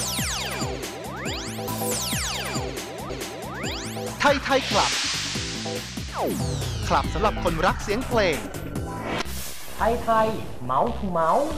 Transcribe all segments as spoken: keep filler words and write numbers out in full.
ไทยไทยคลับคลับสำหรับคนรักเสียงเพลงไทยไทยเมาส์ทูเมาส์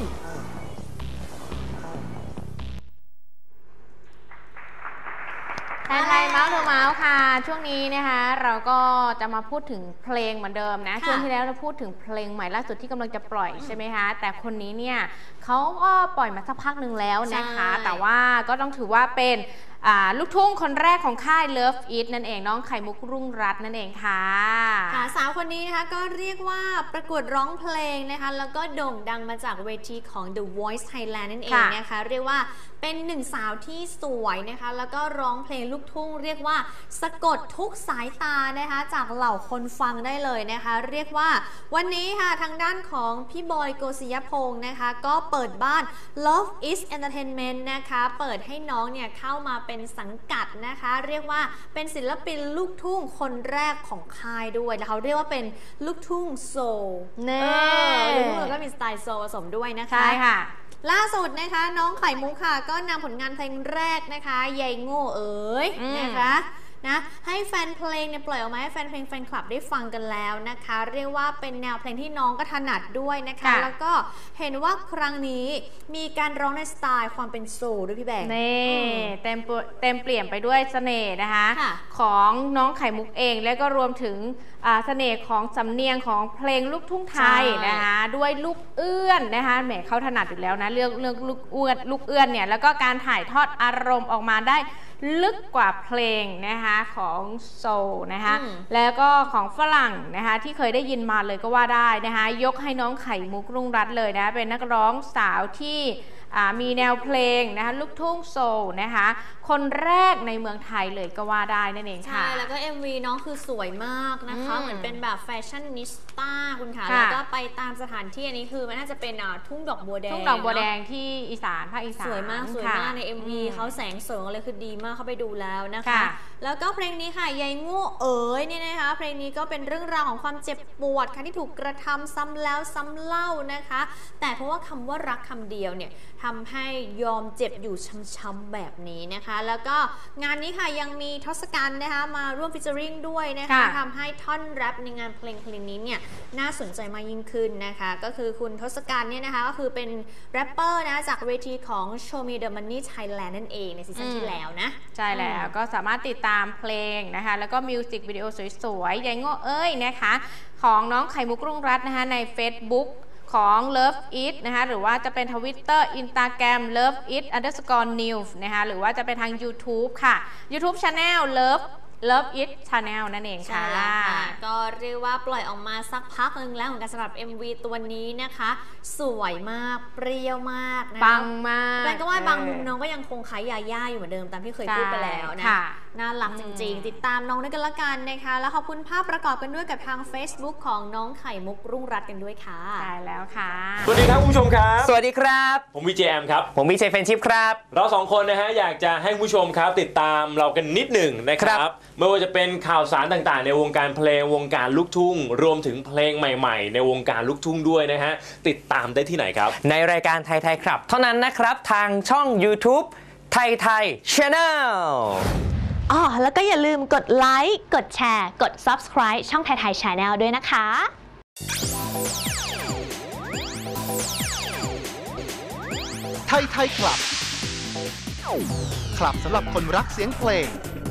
ไทยไทยเมาส์ทูเมาส์ค่ะช่วงนี้นะคะเราก็จะมาพูดถึงเพลงเหมือนเดิมนะช่วงที่แล้วเราพูดถึงเพลงใหม่ล่าสุดที่กำลังจะปล่อยใช่ไหมคะแต่คนนี้เนี่ยเขาก็ปล่อยมาสักพักหนึ่งแล้วนะคะแต่ว่าก็ต้องถือว่าเป็นลูกทุ่งคนแรกของค่าย Love It นั่นเองน้องไข่มุกรุ่งรัตน์นั่นเองค่ะค่ะสาวคนนี้นะคะก็เรียกว่าประกวดร้องเพลงนะคะแล้วก็โด่งดังมาจากเวทีของ The Voice Thailand นั่นเองนะคะเรียกว่าเป็นหนึ่งสาวที่สวยนะคะแล้วก็ร้องเพลงลูกทุ่งเรียกว่าสะกดทุกสายตานะคะจากเหล่าคนฟังได้เลยนะคะเรียกว่าวันนี้ค่ะทางด้านของพี่บอยโกศิยพงศ์นะคะก็เปิดบ้าน Love Is Entertainment นะคะเปิดให้น้องเนี่ยเข้ามาเป็นสังกัดนะคะเรียกว่าเป็นศิลปินลูกทุ่งคนแรกของค่ายด้วยแล้วเขาเรียกว่าเป็นลูกทุ่งโซลเน่ลูกทุ่งแล้วก็มีสไตล์โซลผสมด้วยนะคะใช่ค่ะล่าสุดนะคะน้องไข่มุกค่ะก็นำผลงานเพลงแรกนะคะยายโง่เอ๋ยนะคะนะให้แฟนเพลงเนี่ยปล่อยออกมาให้แฟนเพลงแฟนคลับได้ฟังกันแล้วนะคะเรียกว่าเป็นแนวเพลงที่น้องก็ถนัดด้วยนะคะแล้วก็เห็นว่าครั้งนี้มีการร้องในสไตล์ความเป็นโซลด้วยพี่แบงค์นี่เต็มเต็มเปลี่ยนไปด้วยเสน่ห์นะคะของน้องไข่มุกเองและก็รวมถึงเสน่ห์ของสำเนียงของเพลงลูกทุ่งไทยนะคะด้วยลูกเอื้อนนะคะแหมเขาถนัดอยู่แล้วนะเรื่องเรื่องลูกเอื้อนลูกเอื้อนเนี่ยแล้วก็การถ่ายทอดอารมณ์ออกมาได้ลึกกว่าเพลงนะคะของโซลนะคะแล้วก็ของฝรั่งนะคะที่เคยได้ยินมาเลยก็ว่าได้นะคะยกให้น้องไข่มุกรุ่งรัตน์เลยนะเป็นนักร้องสาวที่มีแนวเพลงนะคะลูกทุ่งโซลนะคะคนแรกในเมืองไทยเลยก็ว่าได้นั่นเองค่ะใช่แล้วก็ เอ็ม วี น้องคือสวยมากนะคะเหมือนเป็นแบบแฟชั่นนิสต้าคุณค่ะแล้วก็ไปตามสถานที่อันนี้คือมันน่าจะเป็นทุ่งดอกบัวแดงทุ่งดอกบัวแดงที่อีสานภาคอีสานสวยมากสวยมากใน เอ็ม วี เขาแสงสวยเลยคือดีมากเข้าไปดูแล้วนะคะแล้วก็เพลงนี้ค่ะยายโง่เอ๋ยเนี่ยนะคะเพลงนี้ก็เป็นเรื่องราวของความเจ็บปวดค่ะที่ถูกกระทำซ้ำแล้วซ้ำเล่านะคะแต่เพราะว่าคำว่ารักคำเดียวเนี่ยทำให้ยอมเจ็บอยู่ช้ำๆแบบนี้นะคะแล้วก็งานนี้ค่ะยังมีทศกัณฐ์นะคะมาร่วมฟิชเจอริงด้วยนะคะทำให้ท่อนแรปในงานเพลงเพลงนี้เนี่ยน่าสนใจมากยิ่งขึ้นนะคะก็คือคุณทศกัณฐ์เนี่ยนะคะก็คือเป็นแรปเปอร์นะจากเวทีของ Show Me the Money Thailand นั่นเองในซีซั่นที่แล้วนะใช่แล้วก็สามารถติดตามเพลงนะคะแล้วก็มิวสิกวิดีโอสวยๆยายโง่เอ้ยนะคะของน้องไข่มุกรุ่งรัตน์นะคะใน Facebookของ Love It นะคะหรือว่าจะเป็น Twitter Instagram Love It underscore news นะคะหรือว่าจะเป็นทาง YouTube ค่ะ YouTube Channel Love Love It Channel นั่นเองค่ะก็เรียกว่าปล่อยออกมาสักพักนึงแล้วเหมือนกันสำหรับ เอ็ม วี ตัวนี้นะคะสวยมากเปรี้ยวมากนะปังมากแต่ก็ว่าบางมุมน้องก็ยังคงคล้ายยาย่าอยู่เหมือนเดิมตามที่เคยพูดไปแล้วนะน่ารักจริงๆติดตามน้องด้วยกันละกันนะคะแล้วขอบคุณภาพประกอบกันด้วยกับทาง Facebook ของน้องไข่มุกรุ่งรัตน์กันด้วยค่ะใช่แล้วค่ะสวัสดีครับคุณผู้ชมครับสวัสดีครับผมวีเจแอมครับผมวีเจเฟนชิพครับเราสองคนนะฮะอยากจะให้คุณผู้ชมครับติดตามเรากันนิดหนึ่งนะครับไม่ว่าจะเป็นข่าวสารต่างๆในวงการเพลงวงการลูกทุ่งรวมถึงเพลงใหม่ๆในวงการลูกทุ่งด้วยนะฮะติดตามได้ที่ไหนครับในรายการไทยไทยครับเท่านั้นนะครับทางช่อง YouTube ไทยไทย Channel อ๋อแล้วก็อย่าลืมกดไลค์กดแชร์กด Subscribe ช่องไทยไทย Channel ด้วยนะคะไทยไทยคลับคลับสำหรับคนรักเสียงเพลง